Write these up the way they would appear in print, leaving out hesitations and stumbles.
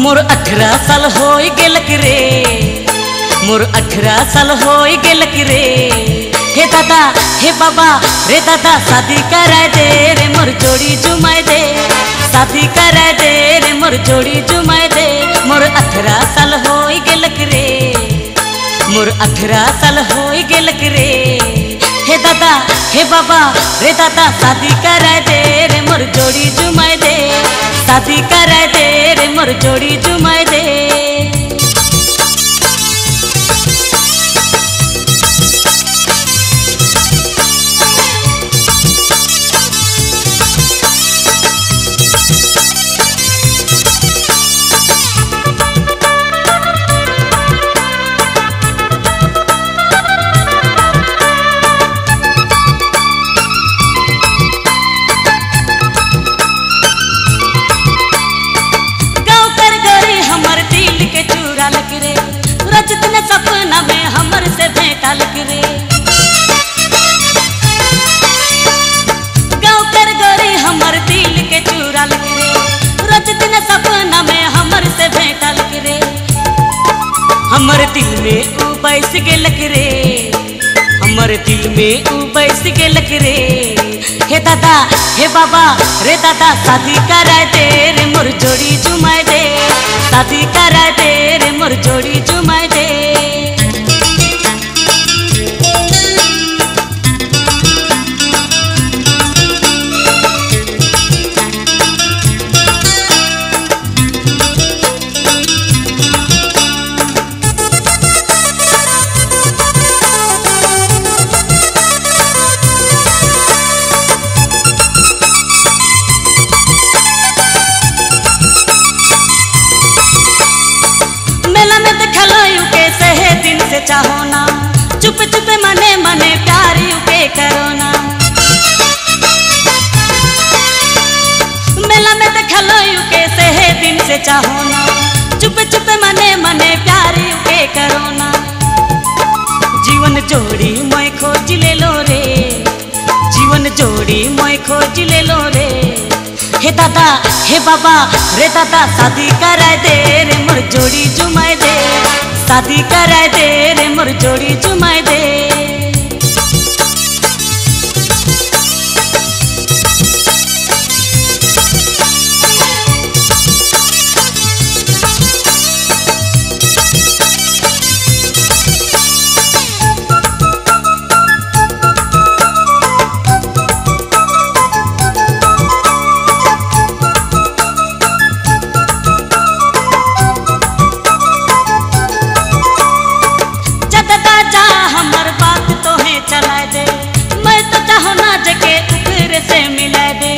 मोर 18 साल होई गेलक रे, मोर 18 साल होई गेलक रे। हे दादा हे बाबा रे दादा शादी कराए दे रे मोर जोड़ी जुमाए दे, शादी कराए दे रे मोर जोड़ी जुमाए दे। मोर 18 साल होई गेलक रे, मोर 18 साल होई गेलक रे। हे दादा हे बाबा रे दादा शादी कराए दे रे मोर जोड़ी जुमाए दे, शादी कराए दे रे मोर जोड़ी जुमाए दे। रजत ने सपना में हमर से भेंटा लग रे, गाँव कर गोरी हमर दिल के चूरा लग रे। रजत ने सपना में हमर से भेंटा लग रे, हमर दिल में ऊ बैस गेलक रे, हमर दिल में ऊ बैस गेलक रे। हे दादा हे बाबा रे दादा शादी कराए दे रे मोर जोड़ी जुमाए दे, शादी कराए दे रे मोर जोड़ी जुमाए दे। चाहो ना चुप चुप मने मने प्यार के करो ना, मेला में देखलो के सहे दिन से चाहो ना चुप चुप मने मने प्यार के करो ना। जीवन जोड़ी मैं खोज ले लो रे, जीवन जोड़ी मैं खोज ले लो रे। हे दादा हे बाबा रे दादा शादी कराए दे रे मोर जोड़ी जुमाए दे, शादी कराए दे रे मोर जोड़ी जुमाए दे। चलाए दे मैं तो चाहूँ ना जके उखरे से मिलाए दे,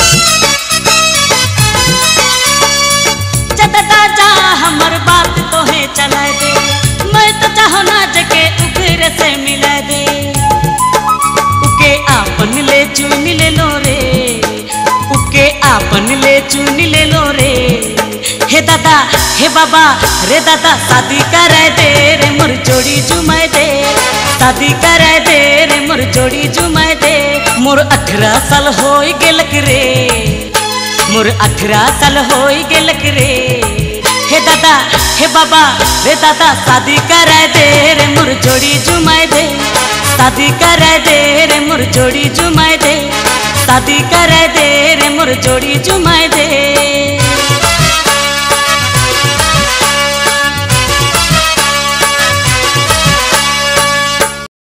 चददा जा हमर बात तो है चलाए दे मैं तो चाहूँ ना जके उखरे से मिलाए दे। उके आपन ले चुन ले लो रे, उके आपन ले चुन ले लो रे। हे दादा हे बाबा रे दादा शादी कराए दे रे मोर जोड़ी जुमाए दे, शादी कराए दे रे मोर जोड़ी जुमाए दे। मोर 18 साल होई गेलक रे, मोर 18 साल होई गेलक रे। हे दादा हे बाबा रे दादा शादी कराए दे रे मोर जोड़ी जुमाए दे, शादी कराए दे रे मोर जोड़ी जुमाए दे, शादी कराए दे रे मोर जोड़ी जुमाए दे।